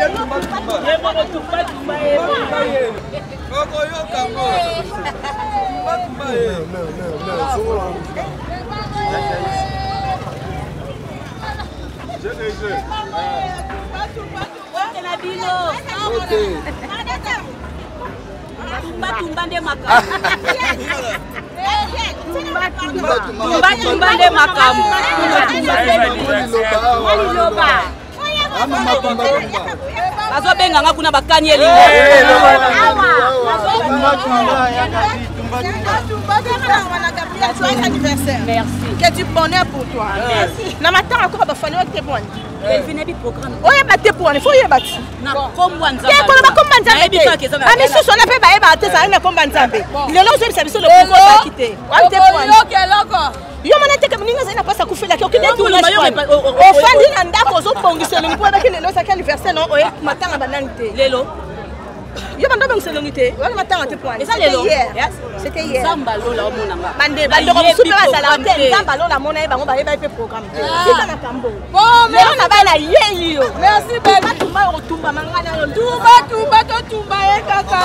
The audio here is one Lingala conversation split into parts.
Merci. Que du bonheur pour toi. Merci. Na matin encore ba fani te bon. Elle finit du programme. Oye ba te bon, il faut y battre. Na kombo nzamba. Ke ko ba komba nzamba. Ami so na pe ba e ba te sa na komba nzamba. Il est là où service le pourquoi quitter. Wa te bon. Yo mana te kamninga zina pasa kufela ke okide tu na o fandi na ndako zo bongisa le mpo ba ke lelo sa ka anniversaire non oye matanga bananité. Lelo. Yo bando bang selongité. Wa matanga te point. Et ça lelo. C'était hier. Zamba lola mona nga. Bande bando ko super sala te zamba lola mona e bango ba e ba pe programme. C'est na kambo. Bon, mais on a ba la yeli yo. Merci bébé. Tumba o tumba mangana yo. Tumba to tumba e kaka.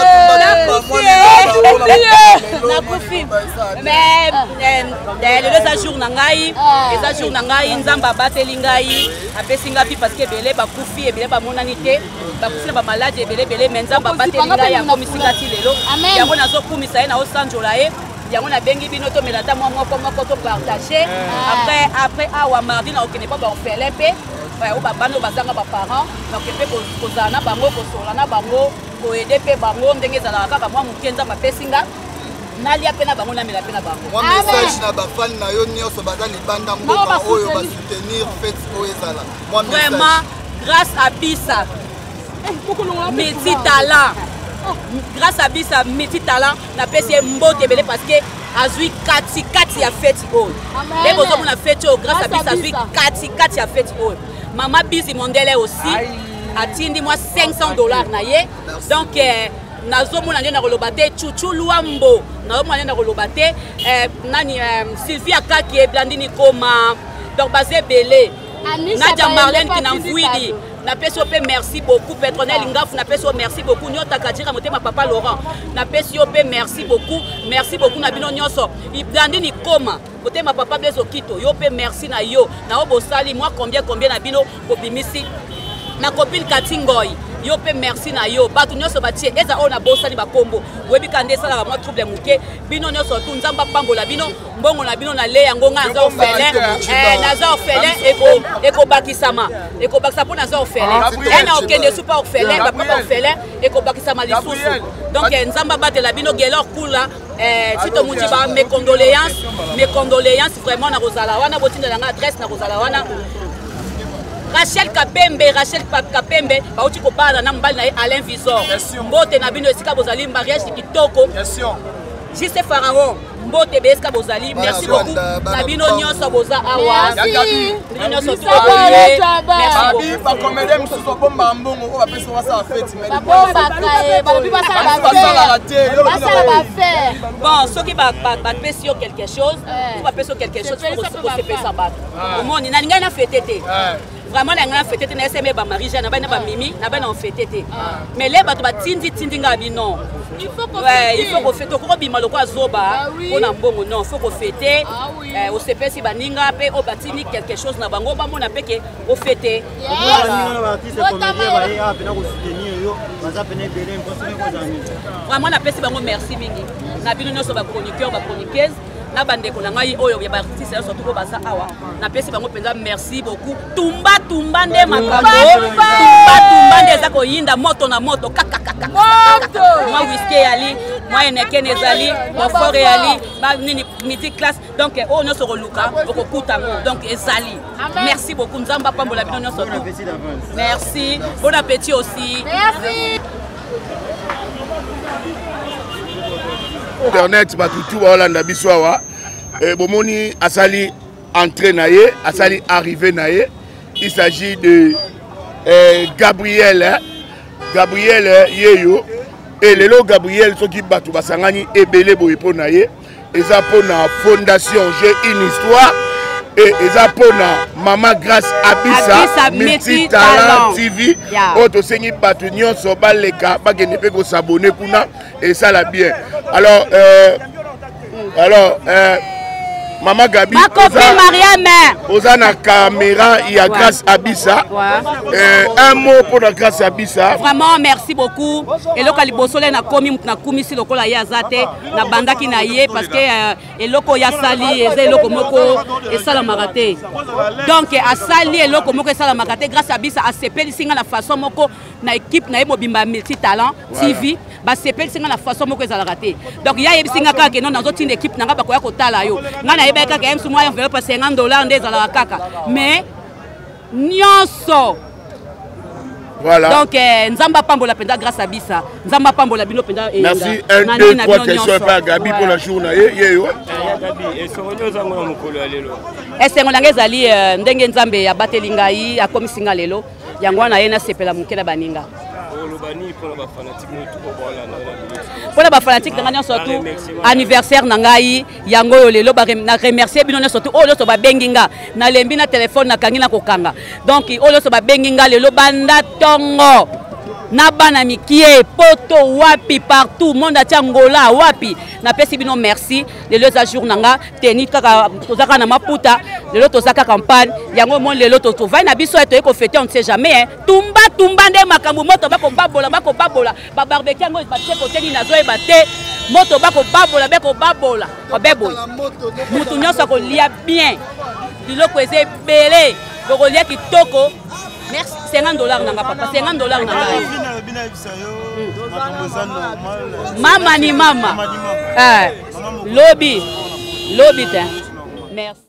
Na kufi. Mais le jour na ngai, les jours na ngai nzamba bateli ngai, apesinga pi parce que belé ba kufi e belé ba monanité, ba kufi ba malade e belé mais nzamba bateli ngai ya komisinga ti lelo. Yango nazo kumisa na osanjola e. Yango na bengi bino to melata moi to partager. Après awa mardi na okene pas ba ofele pe. Ouais, o baba no bazanga ba parents, donc pe ko zana bango ko solana bango, ko aider pe bango ndenge zala kaka moi mukenza ma pesinga. Nalia pena bango na mela pena bango. Moi message na ba fan na yo nyonso baza libanda mboka oyo ba soutenir fête oyo ezala. Moi message. Vraiment grâce à Bisa. Métis talent. Grâce à Bisa Métis talent na pesi mbote belé parce que azui kati ya fête oyo. Les bozo na fête oyo grâce à Bisa azui kati ya fête oyo. Maman Bisi Mondele aussi a tindi moi $500 na ye. Donc nazo mona ndena kolobate chuchu luambo nazo mona ndena kolobate nani Sylvia Kaki Blandini Koma donc basé belé Nadia Marlène qui n'enfouidi na peso pe merci beaucoup Petronel Ngaf na peso merci beaucoup nyota kadira motema papa Laurent na peso pe merci beaucoup na bino nyonso Blandini Koma motema papa Blezo Kito yo pe merci na yo na obosali moi combien na bino kobimisi na copine Katingoi yo pe merci na yo batu nyonso batie eza ona bosani bakombo webi kande sala ba trouble muke bino nyonso tu nzamba pambola bino mbongo na bino na le yango nga za ofele naza ofele eko bakisama pona za ofele ena okende super ofele ba papa ofele eko bakisama lisusu donc nzamba batela bino gelor kula tito muti ba mes condoléances vraiment na rozala wana botinda nga adresse na rozala wana Rachel Kapembe bauti ko bala na mbali na Alain Visor mbote na bino esika bozali mariage kitoko Juste Pharaon mbote beska bozali merci beaucoup na bino nyonso boza awa merci nyonso merci ba comédie mususu bomba mbongo ko bapesa wasa fête mais bomba kae ba faire bon ceux qui va pesa quelque chose va pesa quelque chose pour se pesa ba au monde na ninga na fêter vraiment na ngana fêter na SME ba Marie Jeanne na ba Mimi na ba na fêter mais les bato ba tindi nga bino il faut qu'on fête ko bima loko azoba on mbongo non faut qu'on fêter au CP si baninga pe au batini quelque chose na bango ba mona peke au fêter vraiment na pesi bango merci mingi na bino nyonso ba chroniqueur ba chroniqueuse na bande ko na ngai oyo ya ba artiste surtout ko baza awa na pesi bango penza merci beaucoup tumba nde makambo tumba nde za ko yinda moto na moto kakakaka moto moi whisky yali moi enekene ezali moi fort yali ba nini midi classe donc on no so luka okokuta donc ezali merci beaucoup nzamba pambola bino nyonso merci bon appétit aussi merci Internet batutu Hollande biso awa bomoni asali entrée naye asali arrivé naye il s'agit de Gabriel yeyo et lelo Gabriel soki batu basangani ebele boye po naye eza po na fondation j'ai une histoire et eza pona Mama Grâce Abissa Multi Talent TV auto sengi bato nyonso baleka bagende pe ko s'abonner kuna et ça la bien. Alors Mama Gabi, oza na caméra, il y a Grâce Abissa. Un mot pour la Grâce Abissa. Vraiment, merci beaucoup. Et le Kalibosole na komi na kumisi lokola ya zate na bandaki na ye parce que et loko ya sali et loko moko et sala marate. Donc a sali et loko moko et sala marate Grâce Abissa a sepeli singa la façon moko na équipe na Mobimba Multi Talent TV. Ba sepeli singa la façon moko ezala raté. Donc ya yebisinga kaka ke non na zoti une équipe nanga ba koya kotala yo. Ngana yebeka ka msu moyen enveloppe $50 ndezala kaka. Mais nyonso. Voilà. Donc nzamba pambola penda Grâce Abissa. Nzamba pambola bino penda e. Merci. 1 2 3 questions par Gabi pour la journée. Yeyo. Gabi, esongo zango na mukolo lelo. Esengo nanga ezali ndenge nzambe ya batelinga yi akomisinga lelo. Yango na yena sepela mukela baninga. Pour les fanatiques surtout anniversaire nangai yango lelo ba remercier bino surtout o loso ba benginga na lembi na téléphone na kangi na kokanga donc o loso ba benginga lelo banda tongo na bana mikie poto wapi partout monde atia ngola wapi na pesi bino merci lelo za jour nanga teni kaka tozaka na maputa lelo tozaka campagne yango mon lelo to vai na biso eto eko fêter on ne sait jamais tumba nde makambo moto bako babola ba barbecue yango ba tie côté ni nazo e baté moto bako babola obebo mutu nyonso ko lia bien biloko eze belé ko lia kitoko. Merci. $50 nanga papa. $50 nanga. Mama ni mama. Lobby te. Merci.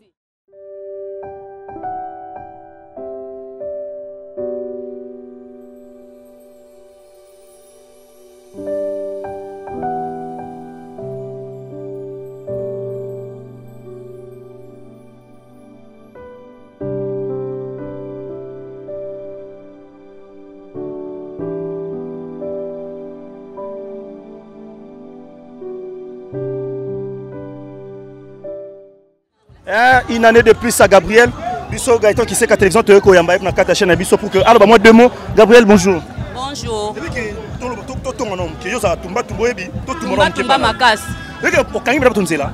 Une année de plus à Gabriel. Bisso Gaëtan qui sait qu'à télévision tu es koyamba na kata chaîne Bisso pour que alors moi deux mots. Gabriel bonjour. Bonjour. Tumba makas. Okangi bla tonzela.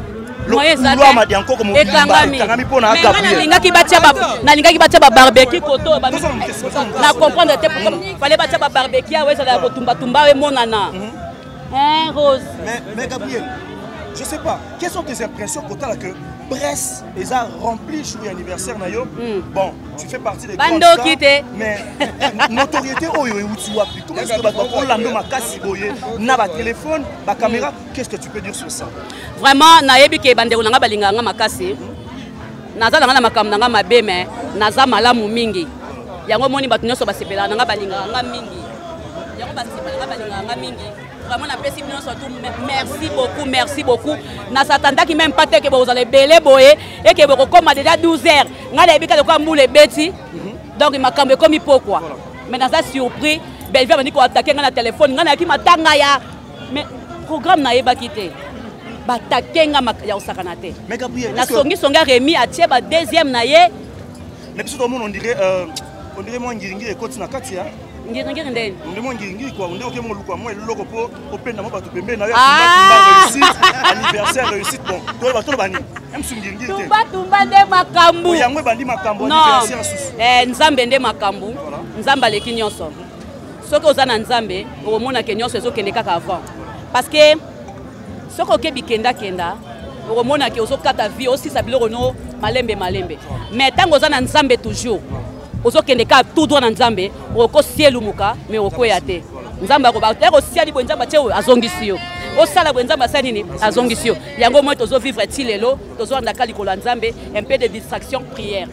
Nalingaki batia ba barbecue koto na comprendre te fallait batia ba barbecue ouais ça la tumba we monana. Hein Rose. Mais Gabriel, je sais pas, quelles sont tes impressions quand que Brest les a rempli sur l'anniversaire nayo. Bon, tu fais partie des grands stars, mais notoriété oyo wapi. Comment est-ce que ba Orlando makasi boye na ba téléphone, ba caméra, qu'est-ce que tu peux dire sur ça? Vraiment nayebi ke bandeko nanga balinga nga makasi. Nazala nga makam nanga mabe mais naza malamu mingi. Yango moni batu nyonso basepela nanga balinga nga mingi. Yango basepela nga balinga nga mingi. Vraiment la pesi bino surtout merci beaucoup na satanda qui même pas que vous allez belé boye et que vous comme déjà 12h nga na bika ko mbule beti donc makambe comme pourquoi mais dans ça surpris belle vie ko attaquer nga na téléphone nga na ki matanga ya mais programme na yeba kité ba attaquer nga ya osakana te mais Gabriel na songa Rémi a tie ba deuxième na ye mais biso tout le monde on dirait moi ngiringi ekoti na kati ya ngiri ndeni ndimo ngiringi kwa ndeko ke mo lukwa mo eloko po openda mo batu pembe na ya anniversaire réussite bon to ba to bani emsu ngiringi te tumba nde makambu yango bandi makambu anniversaire susu nzambe nde makambu nzamba leki nyonso soko ozana nzambe omona ke nyonso ezokende kaka avant parce que soko ke bikenda omona ke ozokata vie aussi sa biloko no malembe mais tango ozana nzambe toujours ozokende ka tout droit na nzambe oko cielu muka mais oko yate nzambe ko ba tero cieli bo nzamba teo azongisi yo osala bo nzamba sa nini azongisi yo yango moi tozo vivre ti lelo tozo na kali ko la nzambe un peu de distraction prière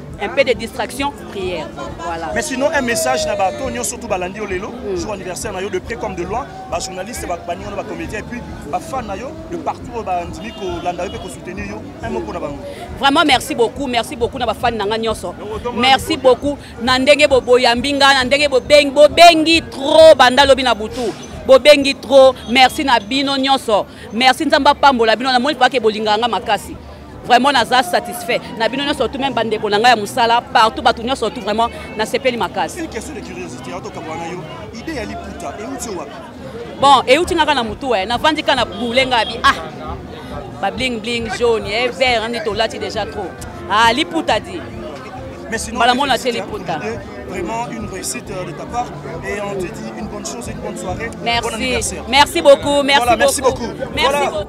voilà mais sinon un message na ba tonyo surtout balandi o lelo jour anniversaire na yo de près comme de loin ba journaliste ba bani on ba comédien et puis ba fan na yo de partout ba ndimi ko landa pe ko soutenir yo un mot pour na bango. Vraiment merci beaucoup na ba fan na nga nyonso merci beaucoup na ndenge boyambinga na ndenge bobengi trop banda lobi na butu bobengi trop merci na bino nyonso merci nzamba pambola bino na moni pa ke bolinganga makasi vraiment naza satisfait na bino surtout même bande ko nanga ya musala partout batu nyo surtout vraiment na sepeli makasi. Une question de curiosité auto kabwana yo idée ya liputa et uti wapi? Bon et uti ngaka na mutu na vandika na bulenga bi ba bling bling jaune et vert on est au lati déjà trop. Ah liputa dit. Mais sinon vraiment une réussite de ta part et on te dit une bonne chose et une bonne soirée. Merci. Bon anniversaire. Merci beaucoup, merci voilà, beaucoup. Merci beaucoup. Merci voilà. beaucoup.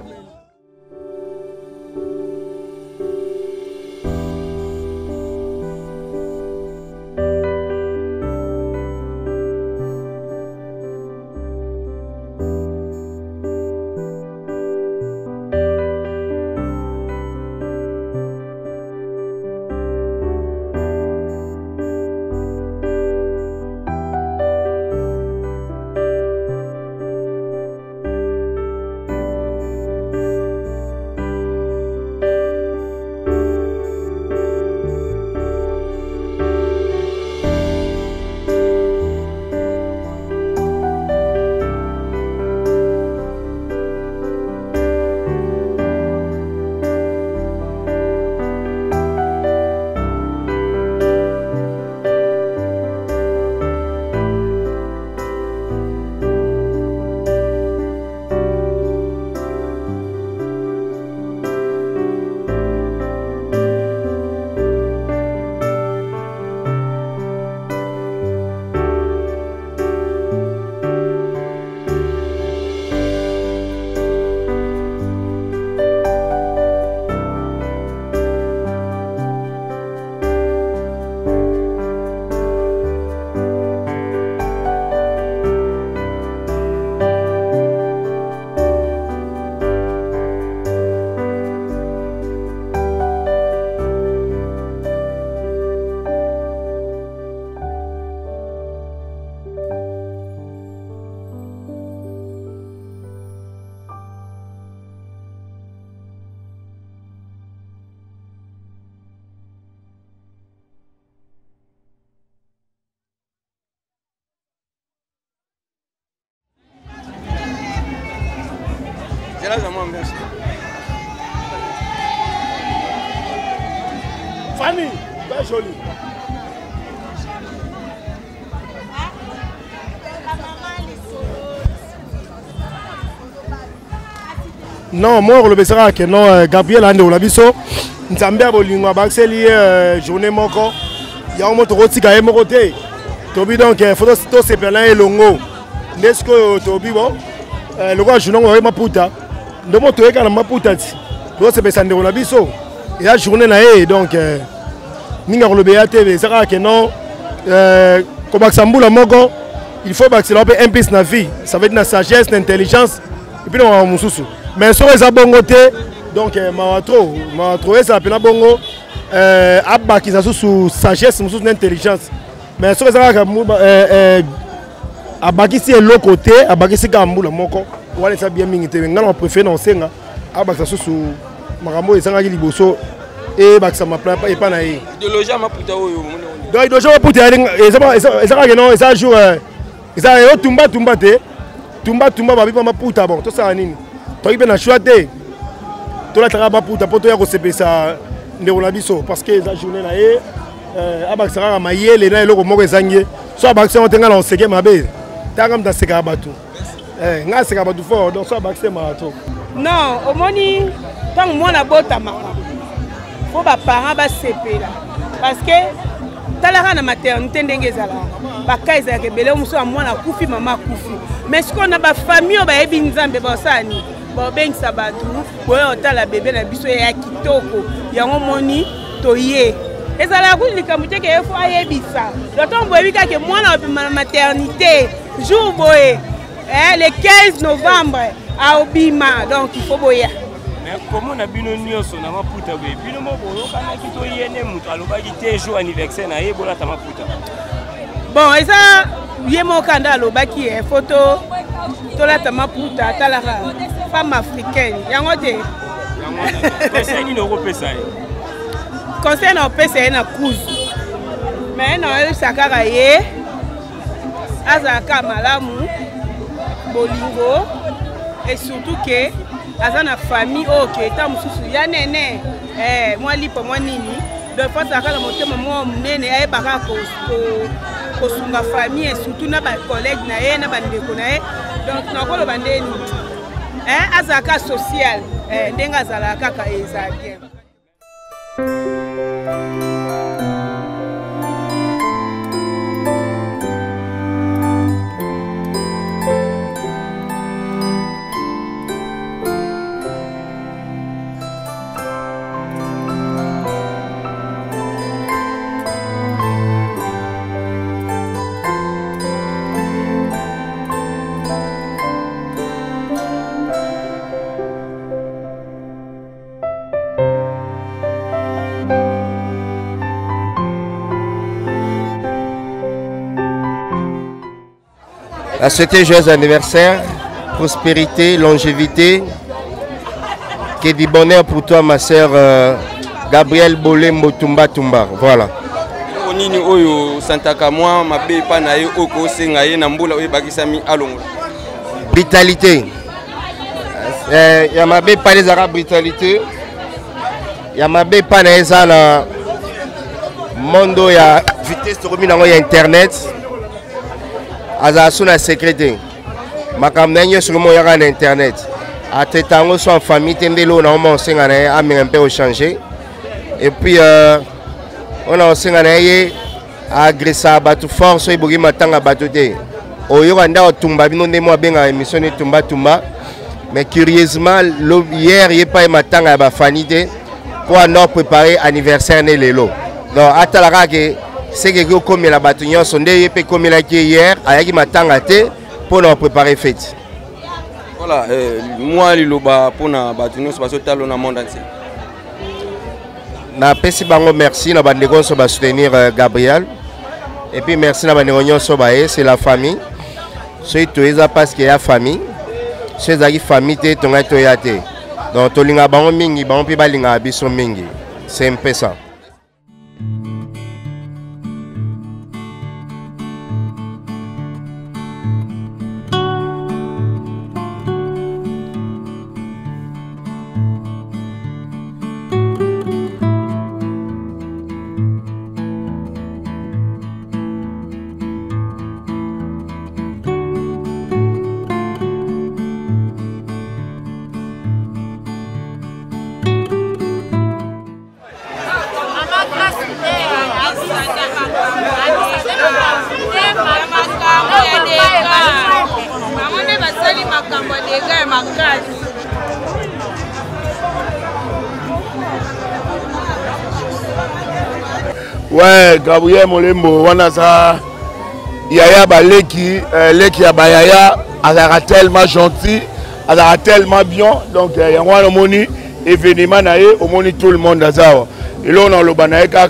Fanny, très jolie. Non, moi, je le sais que non, Gabriel Ande Olabiso, Nzambia Bolingo, Baxeli, journée moko, il y a un mot de rotika et moroté. Tobi donc, il faut que se pelin et longo. N'est-ce que Tobi, bon, le roi Junon aurait ma puta. Le mot de rotika, ma puta. Tu se pelin de Olabiso. Et la journée là, donc, Ninga le BATV, c'est vrai que non, comme Samboula Mogo, il faut que un piste na vie. Ça veut dire la sagesse, l'intelligence, et puis on va moussousou. Mais sur les abongotés, donc ma trouvé ça appelle bongo, abba qui sous sagesse, sous intelligence. Mais sur les abba qui c'est l'autre côté, abba qui c'est Gamboula Mogo, on va ça bien minité. On préfère non c'est abba qui sous marambo et ça qui liboso. Et ça m'a pas et pas naïe. Idéologie ma puta oyo. Donc idéologie ma puta et ça que non et ça joue et ça est tumba te tumba ba ma puta bon tout ça nini. Toi il na choité. Toi la tra ma puta poto ya ko sepesa ndeko biso parce que la journée là et abakisaka mayele na eloko moko ezangie so abakisa otenga na oseke mabe tanga mta seka batu nga seka batu fort donc so abakisa marato non omoni tant mwana bota mama faut ba parents ba sepela parce que talaka na maternité ndenge ezala ba kaisa ke bele muso mwana kufi mama kufi mais ce qu'on a ba famille ba yebi nzambe ba sani ba bengisa batu boyo otala bébé na biso ya kitoko yango moni toye ezala ku likambo teke efo ayebisa lotombo ebika ke mwana na maternité jour boye le 15 novembre à Obima donc il faut boya. Mais comment on a bien nyonso na maputa be bino moko yokana kito yene mutu alobaki te jour anniversaire na yebola ta maputa. Bon eza yemo kanda alobaki photo tola ta maputa talaka femme africaine yango te. Conseil ni noko pesa ye. Conseil na pesa na kuzu. Mais non elle sakara ye azaka malamu bolingo et surtout que azana famille ok ta mususu ya nene moi lipo moi nini donc fois ça kala motema moi munene ay baka ko sunga famille et surtout na ba collègue na ye na ba ndeko na ye donc nakolo bandeni azaka social ndenga zala kaka eza bien. À souhaiter joyeux anniversaire, prospérité, longévité, que du bonheur pour toi ma sœur Gabrielle Bolé Motumba Tumba. Voilà. Onini oyo santaka moi mabe pa na ye oko senga ye na mbula oyo bakisami alongo. Brutalité. Ya mabe pa les arabes brutalité. Ya mabe pa na eza na mondo ya vitesse to komi nango ya internet. Aza suna secrétaire. Makamnenyo sur mo yaka na internet. Atetango so en famille tendelo na mo senga na ami un peu changer. Et puis on a aussi agressé à battu force et bogi matanga batute. Oyo anda otumba bino ndemo benga émission tumba tumba. Mais curieusement hier il pas matanga ba fanité pour nous préparer anniversaire né lelo. Donc atalaka que c'est que comme la batunion sondé peut comme la hier ayaki matanga te pour nous préparer fête. Voilà, moi liloba pour na batunion parce que talo na monde entier. Na pesi bango merci na bandeko so ba soutenir Gabriel et puis merci na bandeko so ba c'est la famille so to eza parce que ya famille so ezaki famille te tonga to ya te donc to linga bango mingi bango pe balinga biso mingi c'est un peu ça. Ouais, Gabriel Molembo, on a ça. Yaya Baleki, Leki Yabayaya, elle a tellement gentil, elle a tellement bien. Donc, il y a un moni événement, au moni tout le monde. Et là, on a le banaïka,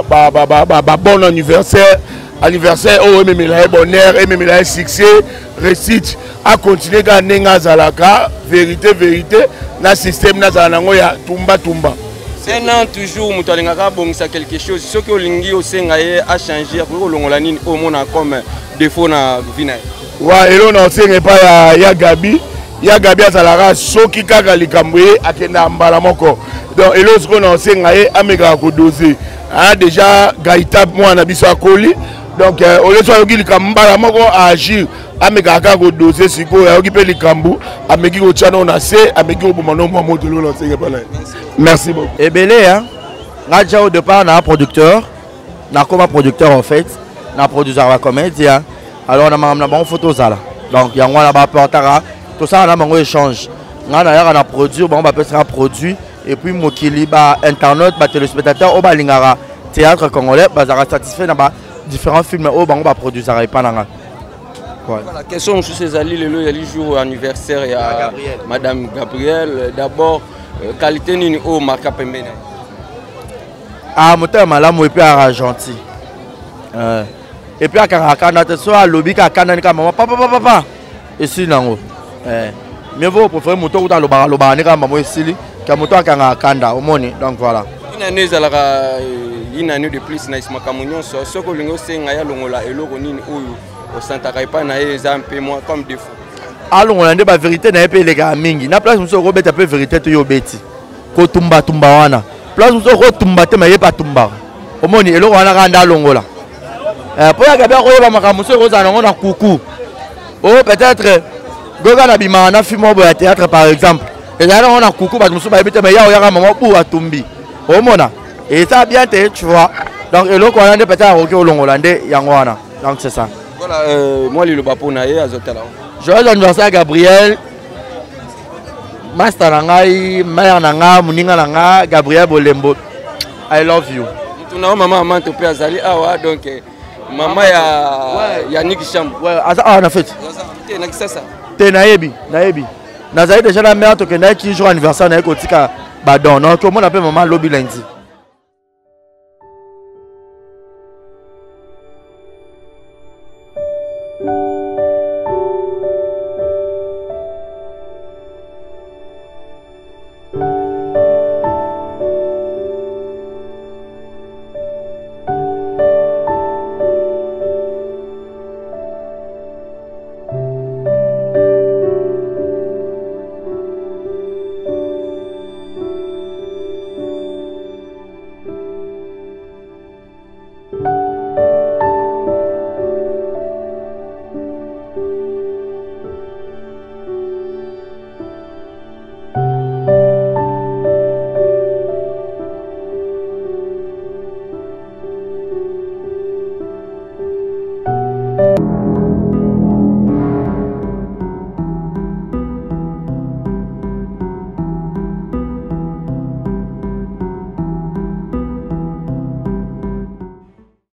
bon anniversaire. Anniversaire, oh, même il a bonheur, et même il a succès, récite, à continuer à gagner Zalaka, vérité, dans le système, dans ya tumba tumba. C'est un an toujours, nous avons quelque chose. Ce que l'ingé a changé, au monde comme défaut dans la vie. Ouais, et là, on n'a pas ya Gabi. Ya Gabi a Zalaka, ce qui a likamboué, a kena mbalamoko. Donc, et là, ce qu'on a enseigné, Amega Kodosé. Déjà, Gaïta, moi, on a biso à Koli. Donc, au lieu de faire des mbalamoko à agir, Amega Kodosé, si on a occupé les Kambou, Amegi Ochano, on a fait, Amegi Obomano, moi, de l'eau, merci beaucoup. Et belé, hein, déjà au départ, on a un producteur, on a comme un producteur en fait, on a un producteur à comédien, alors on a une bonne photo là. Donc, il y a un portara, tout ça, on a un échange. On a produit, on va faire un produit, et puis Mokili, internet, téléspectateur, on va lingara théâtre congolais, on va satisfait dans différents films, on va produire ça. La question sur ces alliés, il y a le jour anniversaire, il y a Madame Gabrielle. D'abord, qualité ni au marque pembene. Ah, moteur malamu et puis gentil. Et puis à Karakana, tu sois lobby Karakana, maman, papa. Et si non. Mieux vaut préférer moteur dans le bar, maman ici, qu'un moteur à Karakanda, au money. Donc voilà. Une année de plus, naïs makamunion, ce que l'on sait, il y a l'ongola et l'oronine au Santa Caipa, il y a un peu moins comme défaut. Alors on a des vérités, n'a pas les gars mingi. Na place monsieur Robert a peu vérité to yo beti. Ko tumba wana. place mosusu okotumba te maye pa tumbaka omoni eloko wana kaka nde alongola mpo yaka bia koyeba makambo mosusu ekozala nango na kuku o peut-être goka na bimaka na film oyo ya théâtre par exemple ezali nango na kuku bato mosusu bayebi te mais ya oyaka mama bu atumbi omona eza bien te tu vois donc eloko wana nde peut-être akoki olongola nde yango wana donc c'est ça voilà moi liloba mpona ye azotala joyeux anniversaire Gabriel master na ngai mère na nga moninga na nga Gabriel Bolembo I love you tuna mama amanto pe azali awa donc mama ya Nick Chamb ouais aza awa na fête te na kisasa te nayebi nazali déjà na mère tokenda ki jour anniversaire na kotika badon donc omona pe mama lobi lundi Thank you.